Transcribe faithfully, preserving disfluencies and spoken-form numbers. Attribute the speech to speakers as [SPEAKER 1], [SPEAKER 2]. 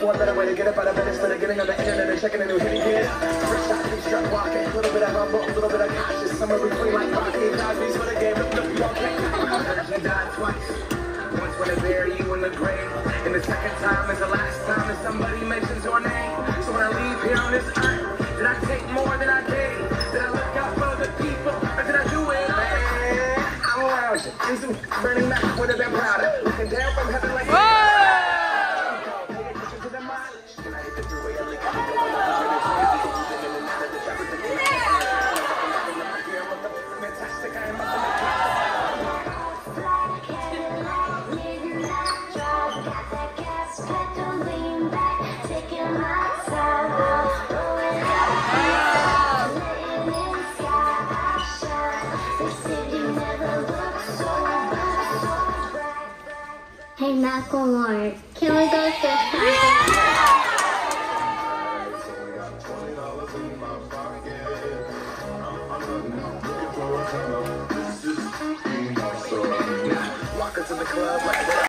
[SPEAKER 1] one better way to get up out of bed instead of getting on the internet and checking a new hit again. Fresh out, three struck walking, a little bit of humble, a little bit of cautious, somewhere between like Rocky and Cosby's for the game. Look, look, you okay? You died twice. Once when they bury you in the grave, and the second time is the last time that somebody mentions your name. So when I leave here on this earth, did I take more than I gave? Did I look out for the people, or did I do it, man? I'm around you, and some burning back would have been prouder. Looking down from heaven like
[SPEAKER 2] Hey Macklemore, can we go to
[SPEAKER 1] walk into the club like